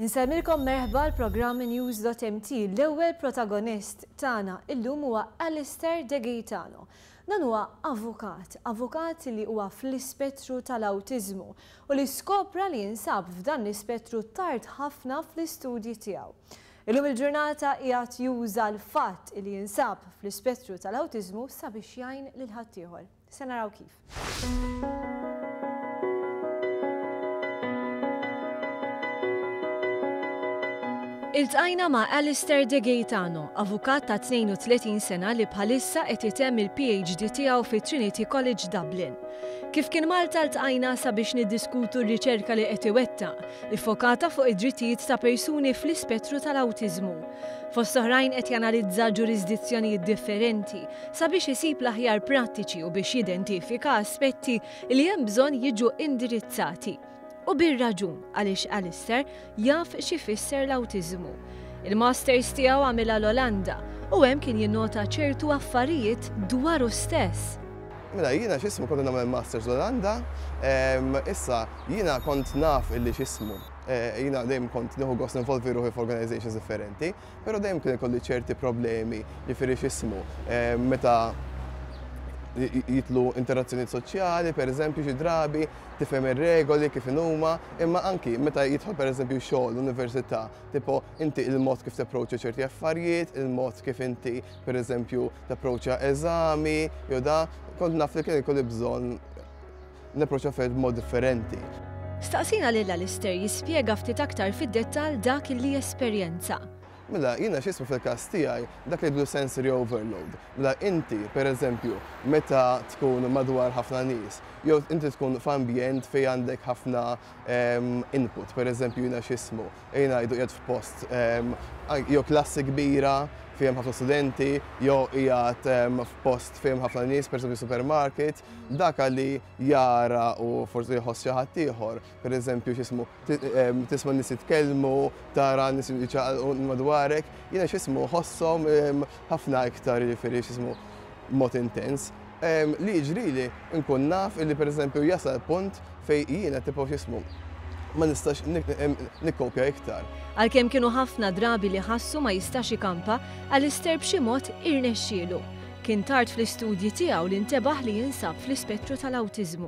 Insemmilkom merħba l-programm News.mt. L-ewwel protagonist tagħna illum huwa Alistair De Gaetano. Dan huwa avukat li huwa fl-ispettru tal-awtiżmu u li skopra li jinsab f'dan l-ispettru tard ħafna fl-istudji tiegħu. Illum il-ġurnata qiegħed juża l-fatt li jinsab fl-ispettru tal-awtiżmu sabiex jgħin lil ħaddieħor. Se naraw kif. Iltqajna ma' Alistair De Gaetano, avukat ta' 32 sena li bħalissa qed itemm il-PhD tiegħu fi Trinity College Dublin. Kif kien Malta ltqajna sabiex niddiskutu r-riċerka li qed iwettaq li ffokata fuq id-drittijiet ta' persuni fl-ispettru tal-awtiżmu. Fost oħrajn qed janalizza ġurisdizzjonijiet differenti sabiex isib l-aħjar prattiċi u biex jidentifika aspetti li hemm bżonn jiġu indirizzati. U bir-raġun għaliex Alistair jaf xi fisser l-awtiżmu. Il-masters tiegħu għamilha l-Olanda u hemm kien jinnota ċertu affarijiet dwaru stess. Mela jiena x'ismu kont nagħmel masters l-Olanda, issa jiena kont naf illi x'ismu. Jiena dejjem kont nieħu gost involvi ruħi f'organizations differenti, però dejjem kien ikolli ċerti problemi jifieri x'ismu meta jitlu interazzjonijiet soċjali, pereżempju xi drabi tifhem ir-regoli kif huma, imma anki meta jidħol pereżempju xogħol l-università, tipo inti il-mod kif tapproċċja ċerti affarijiet, il-mod kif inti pereżempju tapproċċja eżami, jew da kont naf li kien ikolli bżonn napproċċja affarijiet b'mod differenti. Staqsina lil Alistair jispjega ftit aktar fid-dettall dak li jesperjenza. Mela, jiena x'ismu fil-każ tiegħi dak li jgħidu sensory overload. Mela inti, pereżempju, meta tkun madwar ħafna nies, jew inti tkun f'ambjent fejn għandek ħafna input, pereżempju jiena x'ismu, jiena jgħidu qiegħed f'post jew klassi kbira fejn ħafna studenti, jew qiegħed f'post fejn ħafna nies, pereżempju supermarket, dak li jara u forsi jħoss xi ħadd ieħor, pereżempju x'ismu tisma' nies jitkellmu, tara nies jiċċaqalqu madwarek, jiena x'ismu ħosshom ħafna iktar jiġifieri x'ismu mod intens. Li jiġrili nkun naf illi pereżempju jasal punt fejn jiena tipo x'ismu ma nistax nikkopja iktar. Għalkemm kienu ħafna drabi li ħassu ma jistax ikampa, Alistair b'xi mod irnexxielu. Kien tard fl-istudji tiegħu li ntebaħ li jinsab fl-ispettru tal-awtiżmu.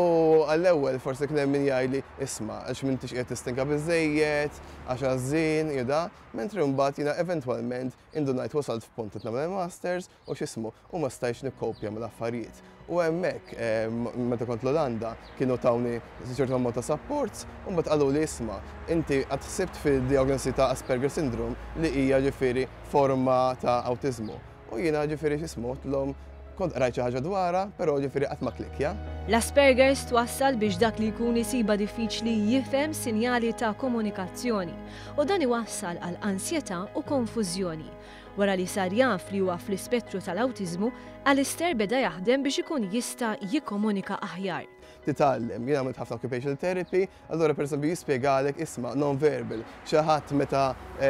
U għall-ewwel forsi kien hemm min jgħidli isma' għax m'intix qiegħed tistinka biżżejjed, għax għażin jeda, mentri mbagħad jiena eventwalment indunajt wasalt f'punt qed nagħmel masters u x'ismu u ma stajtx nikkopja mill-affarijiet. U hemmhekk meta kont l-Olanda kienu tawni ċertu ammont ta' supports u mbagħad qalu li isma' inti qatt ħsibt fid-diagnosi ta' Asperger syndrome li hija ġifieri forma ta' awtiżmu. U jiena ġifieri x'ismu tlhom kont rajt xi ħaġa dwarha, però ġifieri qatt ma klikja. L-Aspergers twassal biex dak li jkun isiba diffiċli jifhem sinjali ta' komunikazzjoni u dan iwassal għal ansjetà u konfużjoni. Wara li sar jaf li huwa fl-ispettru tal-awtiżmu, Alistair beda jaħdem biex ikun jista' jikkomunika aħjar. Titgħallem, jien għamilt ħafna occupational therapy, allura pereżempju jispjegalek isma' non-verbal. Xi ħadd meta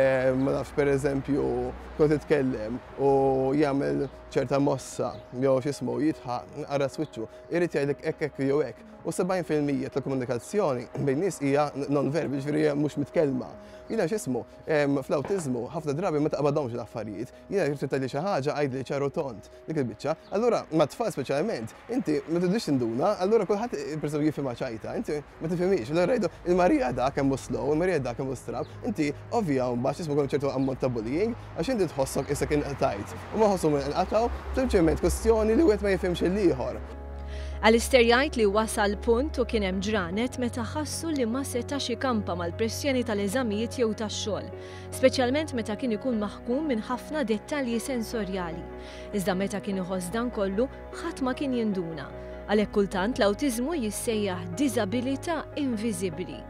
ma nafx pereżempju kont titkellem u jagħmel ċerta mossa jew x'ismu jitħaq ara swiċċu, irid jgħidlek hekk jew hekk. U 70% tal-komunikazzjoni bejn nies hija non-verbal, ġifieri hija mhux mitkellma. Jiena x'ismu fl-awtiżmu ħafna drabi ma taqbadhomx l-affarijiet. Jiena jrid tgħidli xi ħaġa għajdli ċaru tont dik il-biċċa. Allura ma tfal speċjalment inti ma tidix tinduna, allura kulħadd pereżempju jifhimha ċajta, inti ma tifhimix. Allura jgħidu il-Marija dak hemm slow, il-Marija dak hemm strab, inti ovvja mbagħad x'ismu jkun ċertu ammont ta' bullying għax inti tħossok issa kien tajt. U ma ħossu inqataw sempliċement kwestjoni li wieħed ma jifhimx il-ieħor. Alistair jgħid li wasal punt u kien hemm ġranet meta ħassu li ma setax ikampa mal-pressjoni tal-eżamijiet jew tax-xogħol, speċjalment meta kien ikun maħkum minn ħafna dettalji sensorjali. Iżda meta kien iħoss dan kollu ħadd ma kien jinduna. Għalhekk kultant l-awtiżmu jissejjaħ diżabilità inviżibbli.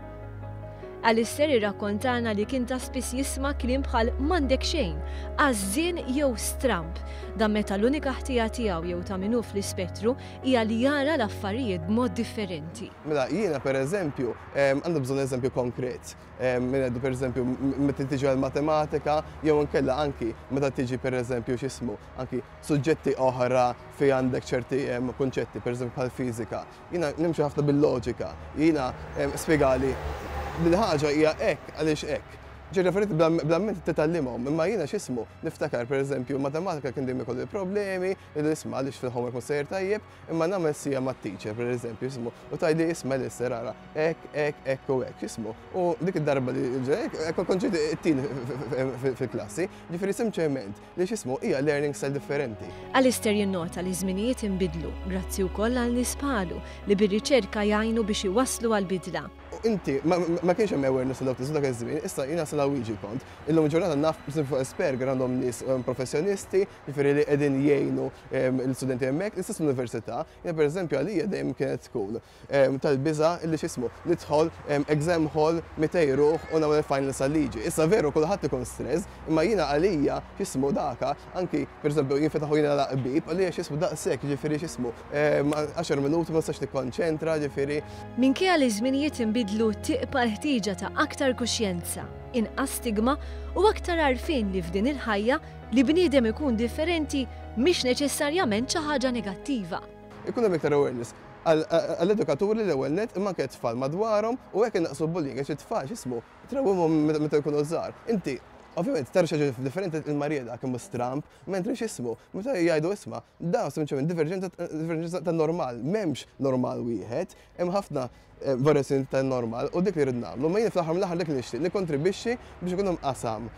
Alistair irrakkontana li kien ta' spiss jisma' kliem bħal m'għandek xejn, għażien jew stramp, dan meta l-unika ħtija tiegħu jew ta' minnu fl-ispettru hija li jara l-affarijiet b'mod differenti. Mela jiena pereżempju għandu bżonn eżempju konkret. Minn pereżempju meta tiġi għall-matematika jew inkella anki meta tiġi pereżempju x'ismu anki suġġetti oħra fejn għandek ċerti kunċetti pereżempju bħal fiżika. Jiena nimxi ħafna bil-loġika. Jiena spjegali l-ħaġa hija hekk għaliex hekk. Ġereferit blamment t-tallimom, imma jina xismu, niftakar per eżempju, matematika kien dimmi kolli problemi, l-isma għalix fil-homework musajr tajjeb, imma namel sija mat teacher per eżempju, xismu, u tajli isma l-isser għara, ek u ek, xismu, u dik id-darba li ġek, konġiet it-tin fil-klassi, ġifiri semċement li xismu hija learning style differenti. Alistair jinnota li żminijiet inbidlu, grazzi wkoll għal nispalu li bir-riċerka jgħinu biex iwasslu għal-bidla. Inti, ma kienx hemm awareness l-awtiżmu dak iż-żmien, issa jiena sala wiġi kont. Illum ġurnata naf fuq Asperger għandhom nies professjonisti, jiġifieri li qegħdin jgħinu l-istudenti hemmhekk, l-istess università, jiena pereżempju għalija dejjem kienet tkun tal-biża' illi x'ismu nidħol exam hall 200 ruħ u nagħmel finals għal-liġi. Issa veru kulħadd ikun stress, imma jiena għalija x'ismu daka anki pereżempju jinfetaħu jiena laqbib għalija x'ismu daqshekk jiġifieri x'ismu 10 minuti ma nistax tikkonċentra ġifieri. Minkejja li żminijiet inbidlu tiqpa l-ħtieġa ta' aktar kuxjenza, inqas stigma u aktar għarfien li f'din il-ħajja li bniedem ikun differenti mhix neċessarjament xi ħaġa negattiva. Ikun hemm iktar awareness għall-edukaturi l-ewwel net imma anke tfal madwarhom u hekk innaqsu bullying għax it-tfal x'ismu trawhom meta jkunu żgħar. Inti ovvjament tara xi ħaġa differenti il-Marjeda kemm Trump, mentri x'ismu, meta jgħidu isma' dawn sempliċement diverġenza ta' normal, m'hemmx normal wieħed, hemm ħafna varjazzjoni ta' normal u dik li rrid nagħmlu. Ma jien fl-aħħar mill-aħħar dik li nixtieq nikkontribwixxi biex ikun hemm qasam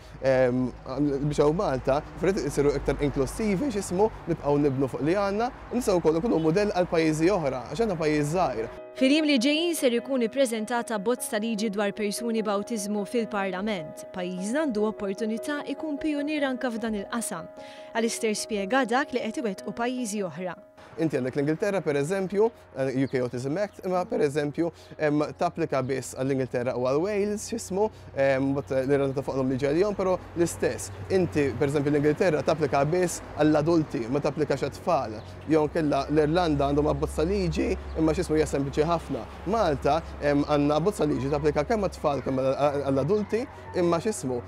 biex hawn Malta frid isiru iktar inklusivi x'ismu nibqgħu nibnu fuq li għandna u nistgħu wkoll ikunu mudell għal pajjiżi oħra għax għandna pajjiż żgħir. Fil-jiem li ġejjin ser ikun ippreżentata bozz ta' liġi dwar persuni b'awtiżmu fil-Parlament. Pajjiżna għandu opportunità ikun pionier anke f'dan il-qasam. Alistair spjega dak li qed iwettqu pajjiżi oħra. Inti għandek l-Ingilterra per eżempju, UK Autism Act, imma per eżempju tapplika biss għall-Ingilterra u għal-Wales, xismu, l-Irlanda ta' fuqhom liġi għal-jom, pero l-istess. Inti per eżempju l-Ingilterra tapplika biss għall-adulti, ma tapplika xat-tfal. Jon kella l-Irlanda għandhom abbozza liġi, imma xismu hija sempliċi ħafna. Malta għandna abbozza liġi tapplika kemm għat-tfal kemm għall-adulti, imma xismu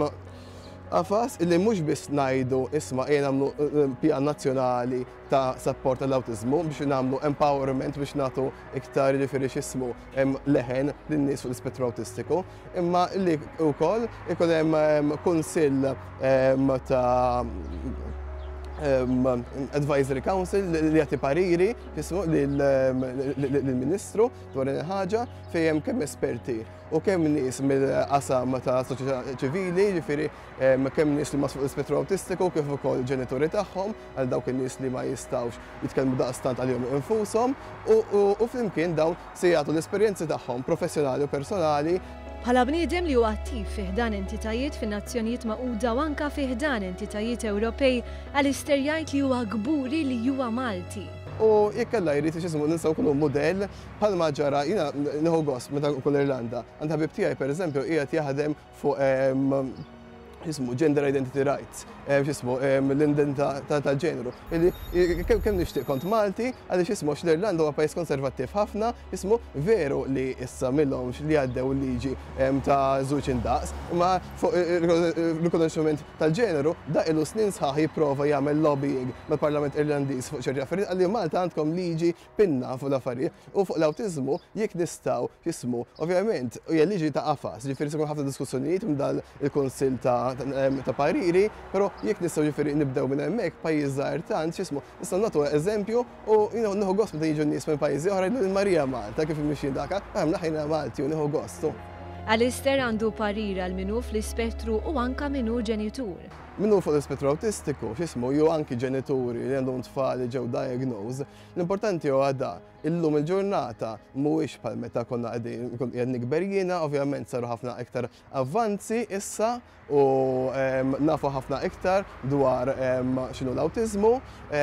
għafas illi mhux biss ngħidu isma' nagħmlu pjan nazzjonali ta' support għall-awtiżmu biex nagħmlu empowerment biex nagħtu iktar jiġifieri x'ismu leħen lin-nies fuq l-ispettru awtistiku, imma li wkoll ikun hemm kunsill ta' Advisory Council li jagħti pariri lill-Ministru dwar il-ħaġa fejn kemm esperti u kemm nies mill-qasam ta' soċjetà ċivili, ġifieri kemm nies li ma fuq l-ispettru awtistiku kif ukoll ġenituri tagħhom għal dawk in-nies li ma jistgħux jitkellmu daqstant għalihom infushom u flimkien dawn se jagħtu l-esperjenzi tagħhom professjonali u personali. Bħala bniedem li huwa attiv fi ħdan entitajiet fin-Nazzjonijiet Magħquda u anke fi ħdan entitajiet Ewropej, Alistair jgħid li huwa gburi li huwa Malti. U jekk alla jrid x'ismu nistgħu nkunu mudell bħalma ġara jiena nieħu gost meta nkun l-Irlanda. Għand ħabib tiegħi pereżempju qiegħed jaħdem fuq x'ismu gender identity rights, x'ismu l-indentità tal-ġeneru. Kemm nixtieq kont Malti għaliex ismu l-Irlanda huwa pajjiż konservattiv ħafna, ismu veru li issa millhomx li għaddew liġi ta' żewġ indaqs, imma fuq rikonoxximent tal-ġeneru da ilu snin sħaħ jipprova jagħmel lobbying mal-Parlament Irlandiż fuq ċerti affarijiet għalli Malta għandkom liġi pinna fuq l-affarijiet u fuq l-awtiżmu jekk nistgħu x'ismu ovvjament hija liġi ta' qafas, ġifieri se jkun ħafna diskussjonijiet mdal il-Kunsill ta' pariri, però jekk nistgħu ġifieri nibdew minn hemmhekk pajjiż żgħar tant x'ismu nistgħu nagħtu eżempju u nieħu gost meta jiġu nies minn pajjiżi oħra jgħidu Marija Malta kif imixjin daka, naħina Malti u nieħu gostu. Alistair għandu parir għal minhu fl-ispettru u anke minhu ġenitur. Minnu fuq l-ispettru awtistiku, x'ismu jew anki ġenituri li għandhom tfal li ġew diagnose, l-importanti huwa da illum il-ġurnata mhuwiex bħal meta konna qegħdin nikber jiena, ovvjament saru ħafna iktar avvanzi issa u nafu ħafna iktar dwar x'inhu l-awtiżmu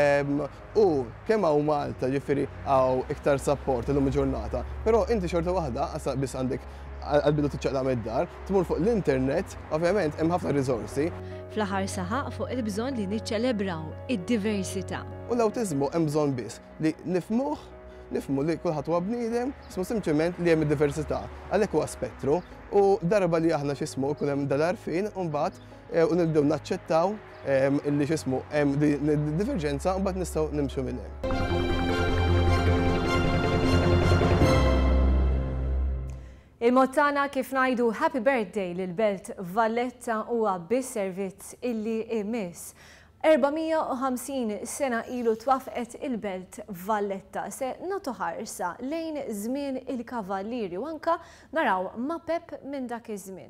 u kemm hawn Malta ġifieri hawn iktar support illum il-ġurnata. Però inti xorta waħda għasa biss għandek għal-bidu tiċċaqla mid-dar, tmur fuq l-internet, ovvjament hemm ħafna riżorsi. Fl-aħħar saħaq fuq il-bżonn li niċċelebraw id-diversità. U l-awtiżmu hemm bżonn biss li nifhmu li kulħadd huwa bniedem, ismu sempliċement li hemm id-diversità. Għalhekk huwa spettru u darba li aħna x'ismu jkun hemm dal-għarfien u mbagħad u nibdew naċċettaw illi x'ismu hemm diverġenza u mbagħad nistgħu nimxu minn hemm. Il-mod tagħna kif ngħidu happy birthday lil-Belt Valletta huwa bis-servizz illi imiss. 450 sena ilu twafqet il-Belt Valletta se nagħtu ħarsa lejn żmien il-Kavallieri u anke naraw mapep minn dak iż-żmien.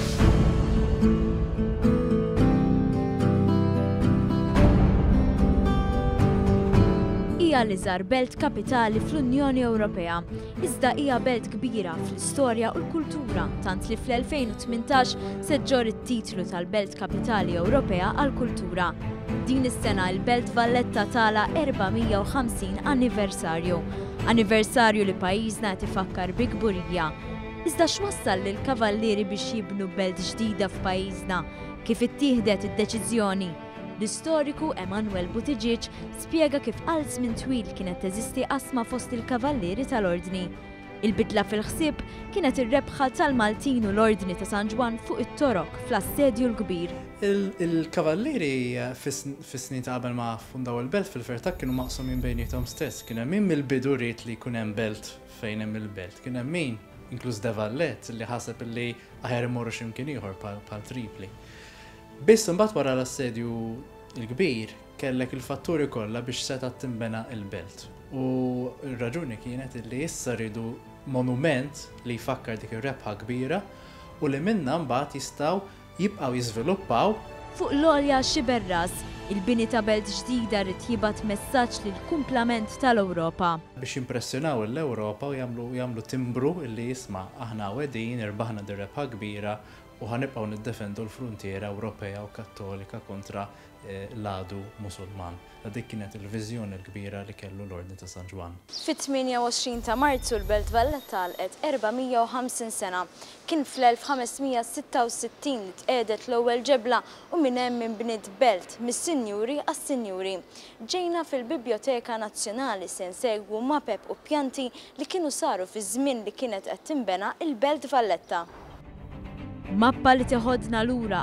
Hija l-iżgħar belt kapitali fl-Unjoni Ewropea, iżda hija belt kbira fl-istorja u l-kultura, tant li fl-2018 se ġġor it-titlu tal-Belt Kapitali Ewropea għall-Kultura. Din is-sena l-Belt Valletta tagħla 450 anniversarju. Anniversarju li pajjiżna qed ifakkar bi kburija. Iżda x'wassal lill-Kavallieri biex jibnu belt ġdida f'pajjiżna? Kif ittieħdet id-deċiżjoni? L-istoriku Emanuel Buttigieg spjega kif għal żmien twil kienet teżisti qasma fost il-Kavallieri tal-Ordni. Il-bidla fil-ħsieb kienet ir-rebħa tal-Maltin u l-Ordni ta' San Ġwan fuq it-torok fl-assedju l-kbir. Il-Kavallieri fis-snin ta' qabel ma fundaw il-belt fil-verità kienu maqsumin bejniethom stess. Kien hemm min mill-bidu ried li jkun hemm belt fejn hemm il-belt. Kien hemm min, inkluż De Vallet, li ħaseb li aħjar imorru x'imkien ieħor bħal Tripli. Biss imbagħad wara l-assedju l-kbir kellek il-fatturi kollha biex seta' tinbena l-belt. U r-raġuni kienet li issa rridu monument li jfakkar dik ir-rebħa kbira u li minnha mbagħad jistgħu jibqgħu jiżviluppaw. Fuq l-għolja Xiberras, il-bini ta' belt ġdida rid jibgħat messaġġ lill-kumplament tal-Ewropa. Biex impressjonaw l-Ewropa u jagħmlu timbru li jisma' aħna wedin irbaħna dir-rebħa kbira u ħanibqgħu niddefendu l-fruntiera Ewropea u Kattolika kontra l-għadu Musulman. Dik kienet il-viżjoni l-kbira li kellu l-Ordni ta' San Ġwan. Fit-28 ta' Marzu l-Belt Valletta għalqet 450 sena. Kien fl-1566 li tqiegħdet l-ewwel ġebla u minn hemm inbniet belt mis-Sinjuri għas-Sinjuri. Ġejna fil-Biblioteka Nazzjonali se nsegwu mapep u pjanti li kienu saru fi żmien li kienet qed tinbena il-Belt Valletta. Mappa li tiħodna lura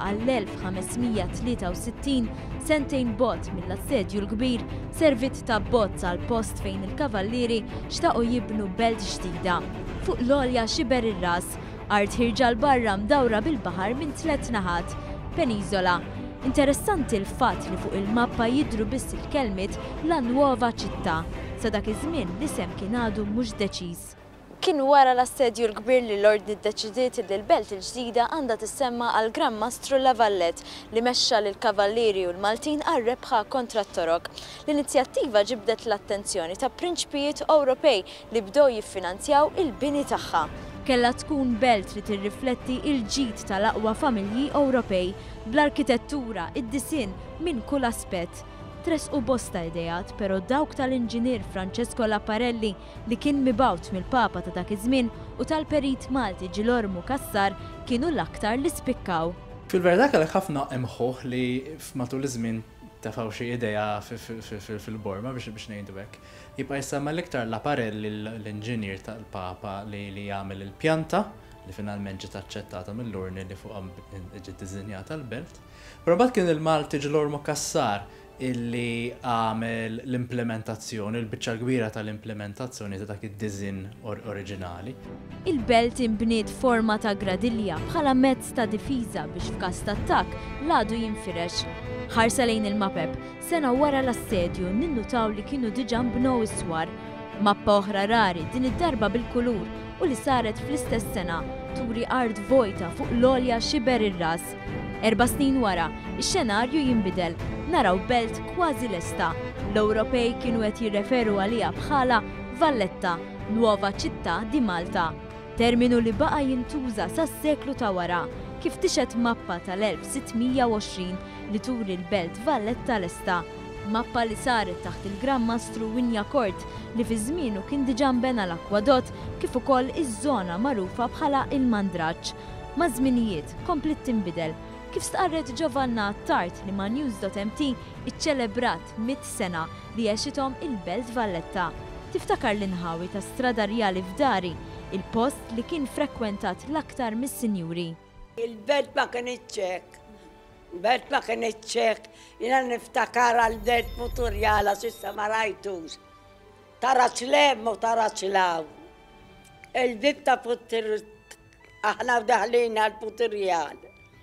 għall-1563 sentejn bot mill-assedju l-kbir servit ta' bozz għal post fejn il-Kavallieri xtaqgħu jibnu belt ġdida. Fuq l-għolja Xiberras, art ħirġa l-barra mdawra bil-baħar minn 3 naħat, peniżola. Interessanti l-fatt li fuq il-mappa jidhru biss il-kelmiet La Nuova Città. Sa dak iż-żmien l-isem kien għadu mhux deċiż. Kien wara l-assedju l-kbir li l-Ordni ddeċidiet li l-belt il-ġdida għandha tissemma għal Gran Mastru La Vallet li mexxa lil Kavallieri u l-Maltin għar-rebħa kontra t-torok. L-inizjattiva ġibdet l-attenzjoni ta' prinċpijiet Ewropej li bdew jiffinanzjaw il-bini tagħha. Kellha tkun belt li tirrifletti il-ġid tal-aqwa familji Ewropej bl-arkitettura, id-disinn minn kull aspett. Tresqu bosta idejat, però dawk tal-inġinier Francesco Lapparelli li kien mibgħut mill-Papa ta' dak iż-żmien u tal-perit Malti Ġilormu Kassar kienu l-aktar li spikkaw. Fil-verità kellek ħafna imħuħ li matul iż-żmien tefgħu xi idea fil-borma biex ngħidu hekk. Jibqa' jsemma l-iktar Lapparelli l-inġinier tal-Papa li jagħmel il-pjanta li finalment ġiet aċċettata mill-urni li fuqha ġiet diżinjata l-belt. Però mbagħad kien il-Malti Ġilormu Kassar illi għamel l-implementazzjoni, il-biċċa kbira tal-implementazzjoni ta' dak id-diżinn oriġinali. Il-belt imbniet forma ta' gradilja bħala mezz ta' difiża biex f'każ ta' attakk l-għadu jinfirex. Ħarsa lejn il-mapep, sena wara l-assedju ninnutaw li kienu diġà nbnew is-swar. Mappa oħra rari din id-darba bil-kulur u li saret fl-istess sena turi art vojta fuq l-għolja Xiberras. 4 snin wara, ix-xenarju jinbidel, naraw belt kważi lesta. L-Ewropej kienu qed jirreferu għaliha bħala Valletta, Nuova Città di Malta. Terminu li baqa' jintuża sas-seklu ta' wara, kif tixet mappa tal-1620 li turi l-belt Valletta lesta. Mappa li saret taħt il-Gran Mastru Winjacort li fi żmienu kien diġà nbena l-akwadott kif ukoll iż-żona magħrufa bħala il-Mandraċ. Ma' żminijiet komplet tinbidel. Kif stqarret Giovanna Tart li ma' News.mt iċċelebrat 100 sena li għexithom il-Belt Valletta. Tiftakar l-inħawi ta' Strada Rjali f'Dari, il-post li kien frekkwentat l-aktar mis-sinjuri. Il-belt ma kienx hekk. Il-belt ma kienx hekk. Jiena niftakar għal-belt Muturjala s'issa ma rajtux. Tara ċlem u tara ċlaw. Il-bib ta' احنا ودهلينا البوتريال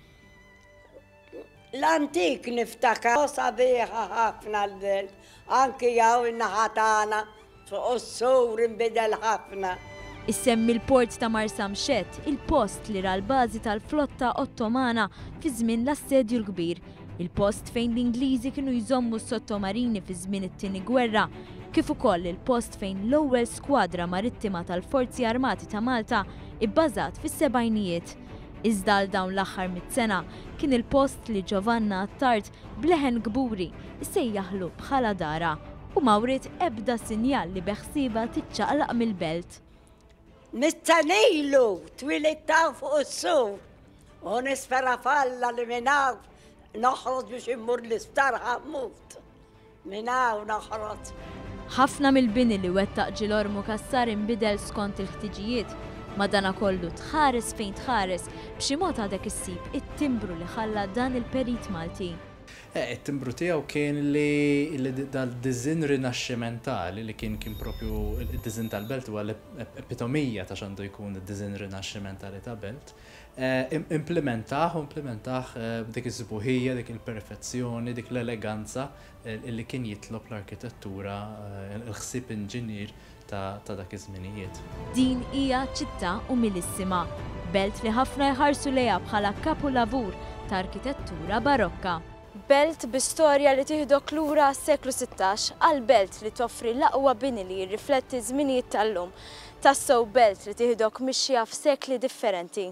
الانتيك نفتكر صبيحة حفنة البلد انكي ياو النحاتانا فوق السور بدل حفنة. Issemmi l-port ta' Marsa Mxet, il-post li ra l-bażi tal-flotta Ottomana fi żmien l-assedju l-kbir, il-post fejn l-Ingliżi kienu jżommu s-sottomarini fi żmien it-tieni gwerra, kif ukoll il-post fejn l-ewwel skwadra marittima tal-Forzi Armati ta' Malta ibbażat fis-sebgħinijiet. Iżda għal dawn l-aħħar mit-sena kien il-post li Giovanna Attard bleħen gburi issejjaħlu bħala dara u mawrit ebda sinjal li beħsieba tiċċaqlaq mill-belt. Nistanilu twilittaw fuq is-sur u nispera falla li minnaw noħroġ biex immur l-isptar ħammut. Minnaw noħroġ. Ħafna mill-bini li wettaq Ġilormu Kassar inbidel skont il-ħtiġijiet, madanakollu tħares fejn tħares b'xi mod għadek issib it-timbru li ħalla dan il-perit Malti. Il-timbru tiegħu kien li dal-dizin rinaxximentali li kien propju il-dizin tal-belt huwa l-epitomija ta' xandu jkun id-dizin rinaxximentali ta' belt. Implementaħ dik iż-żbuħija, dik il-perfezzjoni, dik l-eleganza li kien jitlob l-arkitettura, il-ħsieb inġinier ta' dak iż-żminijiet. Din hija ċittà umilissima, belt li ħafna jħarsu lejha bħala kapolavur ta' arkitettura barokka. Belt b'istorja li tieħdok lura s-seklu 16 għal belt li toffri l-aqwa bini li jirrifletti żminijiet tal-lum. Tassew belt li tieħdok mixja f'sekli differenti.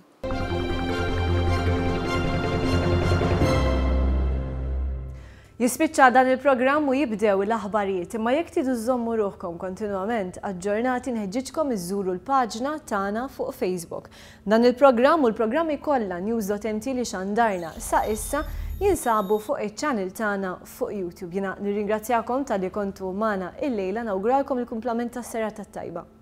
Jispiċċa dan il-programm u jibdew l-aħbarijiet, imma jekk tidu żommu ruħkom kontinwament aġġornati nħeġġitkom iżżuru l-paġna tagħna fuq Facebook. Dan il-programm u l-programmi kollha news.mt li xandarna sa issa jinsabu fuq iċ-channel tagħna fuq YouTube. Jiena nirringrazzjakom tal-li kontu magħna il-lejla nawguralkom il-kumplament tas-serata tajba.